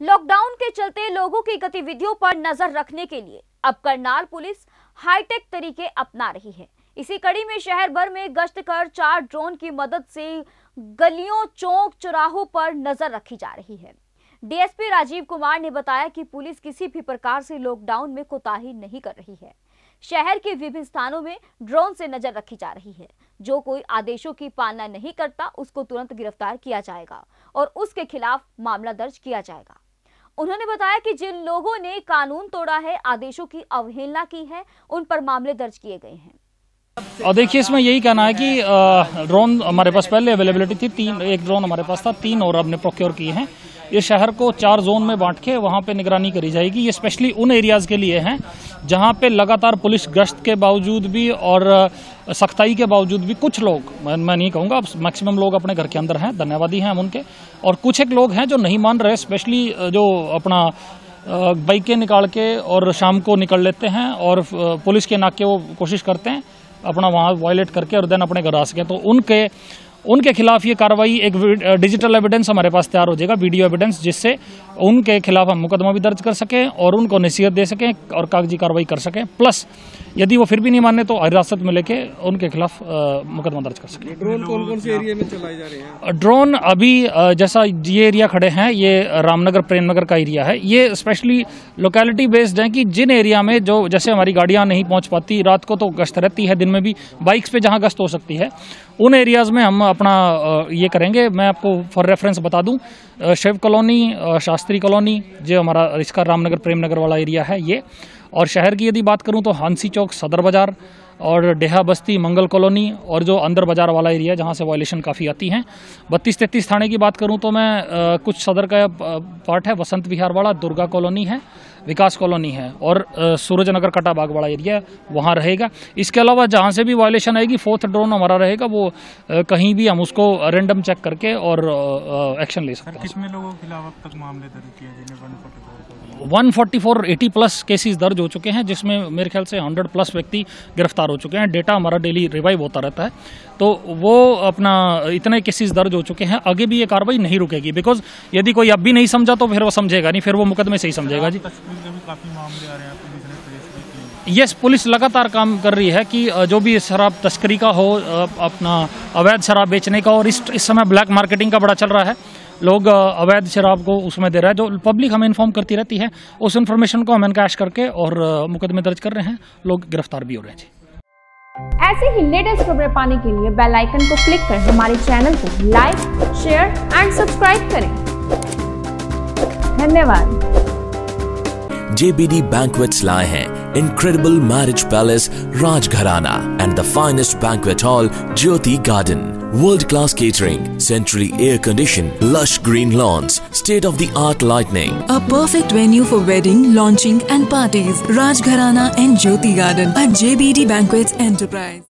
Lockdown के चलते लोगों की गतिविधियों पर नजर रखने के लिए अब करनाल पुलिस हाईटेक तरीके अपना रही है। इसी कड़ी में शहर भर में गश्त कर 4 ड्रोन की मदद से गलियों, चौक, चौराहों पर नजर रखी जा रही है। डीएसपी राजीव कुमार ने बताया कि पुलिस किसी भी प्रकार से लॉकडाउन में कोताही नहीं कर रही है। शहर के विभिन्न स्थानों में ड्रोन से नजर रखी जा रही है। जो कोई आदेशों की पालना नहीं करता उसको तुरंत गिरफ्तार किया जाएगा और उसके खिलाफ मामला दर्ज किया जाएगा। उन्होंने बताया कि जिन लोगों ने कानून तोड़ा है, आदेशों की अवहेलना की है, उन पर मामले दर्ज किए गए हैं। और देखिए, इसमें यही कहना है कि ड्रोन हमारे पास पहले अवेलेबिलिटी थी, एक ड्रोन हमारे पास था, 3 और हमने प्रोक्योर किए हैं। ये शहर को 4 जोन में बांट के वहां पे निगरानी करी जाएगी। ये स्पेशली उन एरियाज के लिए हैं जहां पे लगातार पुलिस गश्त के बावजूद भी और सख्ताई के बावजूद भी कुछ लोग, मैं नहीं कहूँगा, मैक्सिमम लोग अपने घर के अंदर हैं, धन्यवादी हैं हम उनके, और कुछ एक लोग हैं जो नहीं मान रहे, स्पेशली जो अपना बाइकें निकाल के और शाम को निकल लेते हैं और पुलिस के नाके वो कोशिश करते हैं अपना वहाँ वायलेट करके और देन अपने घर आ सके। तो उनके खिलाफ ये कार्रवाई, एक डिजिटल एविडेंस हमारे पास तैयार हो जाएगा, वीडियो एविडेंस, जिससे उनके खिलाफ हम मुकदमा भी दर्ज कर सकें और उनको नसीहत दे सकें और कागजी कार्रवाई कर सकें। प्लस यदि वो फिर भी नहीं माने तो हिरासत में लेके उनके खिलाफ मुकदमा दर्ज कर सकें। ड्रोन कौन से एरिया में चलाई जा रही है? ड्रोन अभी जैसा ये एरिया खड़े हैं, ये रामनगर प्रेम नगर का एरिया है। ये स्पेशली लोकेलिटी बेस्ड है कि जिन एरिया में जो जैसे हमारी गाड़ियां नहीं पहुंच पाती, रात को तो गश्त रहती है, दिन में भी बाइक्स पे जहां गश्त हो सकती है, उन एरियाज में हम अपना ये करेंगे। मैं आपको फॉर रेफरेंस बता दूं, शिव कॉलोनी, शास्त्री कॉलोनी, जो हमारा इसका रामनगर प्रेम नगर वाला एरिया है ये, और शहर की यदि बात करूं तो हांसी चौक, सदर बाजार और डेहा बस्ती, मंगल कॉलोनी और जो अंदर बाजार वाला एरिया जहां से वायलेशन काफ़ी आती हैं। 32-33 थाने की बात करूं तो मैं कुछ सदर का पार्ट है, वसंत विहार वाला, दुर्गा कॉलोनी है, विकास कॉलोनी है और सूरजनगर कटाबाग वाला एरिया वहाँ रहेगा। इसके अलावा जहाँ से भी वायलेशन आएगी, 4th ड्रोन हमारा रहेगा, वो कहीं भी हम उसको रेंडम चेक करके और एक्शन ले सकते हैं। कितने लोगों के खिलाफ अब तक मामले दर्ज किए जिन्हें 144 80 प्लस केसेस दर्ज हो चुके हैं, जिसमें मेरे ख्याल से 100 प्लस व्यक्ति गिरफ्तार हो चुके हैं। डेटा हमारा डेली रिवाइव होता रहता है, तो वो अपना इतने केसेस दर्ज हो चुके हैं। आगे भी ये कार्रवाई नहीं रुकेगी, बिकॉज यदि कोई अब भी नहीं समझा तो फिर वो समझेगा नहीं, फिर वो मुकदमे से ही समझेगा। जी, काफी मामले आ रहे हैं, पुलिस ने ट्रेस भी किए। यस, पुलिस लगातार काम कर रही है कि जो भी शराब तस्करी का हो, अपना अवैध शराब बेचने का, और इस समय ब्लैक मार्केटिंग का बड़ा चल रहा है, लोग अवैध शराब को उसमें दे रहा है, जो पब्लिक हमें इन्फॉर्म करती रहती है, उस इन्फॉर्मेशन को हम एनकैश करके और मुकदमे दर्ज कर रहे हैं, लोग गिरफ्तार भी हो रहे हैं। जी, ऐसे ही लेटेस्ट खबरें पाने के लिए बेल आइकन को क्लिक कर हमारे चैनल को लाइक, शेयर एंड सब्सक्राइब करें। धन्यवाद। JBD Banquets लाए हैं incredible marriage palace Rajgharana and the finest banquet hall Jyoti Garden. World-class catering, centrally air-conditioned, lush green lawns, state-of-the-art lighting. A perfect venue for wedding, launching and parties. Rajgharana and Jyoti Garden at JBD Banquets Enterprise.